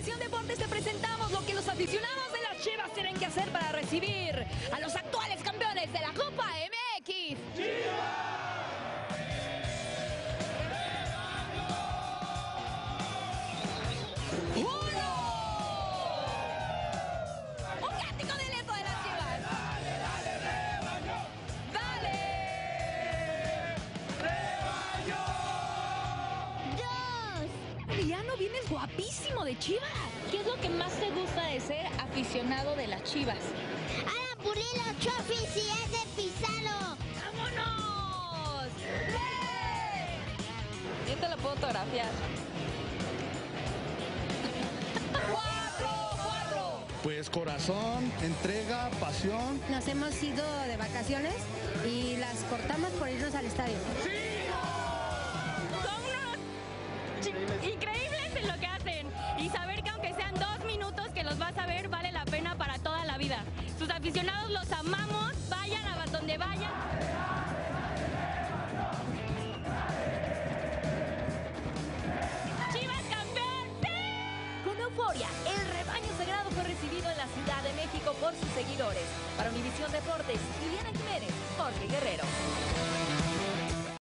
Univisión Deportes te presentamos lo que los aficionados de las Chivas tienen que hacer para recibir a los actuales campeones de la Copa MX. Un cántico de aliento de las Chivas. ¡Dale, rebaño! ¡Dale! ¡Rebaño! Adriano, vienes guapísimo de Chivas. ¿Qué es lo que más te gusta de ser aficionado de las Chivas? ¡Alan Pulido, Chofis y es de Pizarro! ¡Vámonos! ¡Sí! Yo te lo puedo autografiar. ¡Cuatro! Pues corazón, entrega, pasión. Nos hemos ido de vacaciones y las cortamos por irnos al estadio. Son unos increíbles en lo que hacen y saber que aunque sean 2 minutos que los vas a ver vale la pena para toda la vida. Sus aficionados los amamos, vayan a donde vayan. ¡Chivas campeón! ¡Sí! Con euforia, el rebaño sagrado fue recibido en la Ciudad de México por sus seguidores. Para Univisión Deportes, Liliana Jiménez, Jorge Guerrero.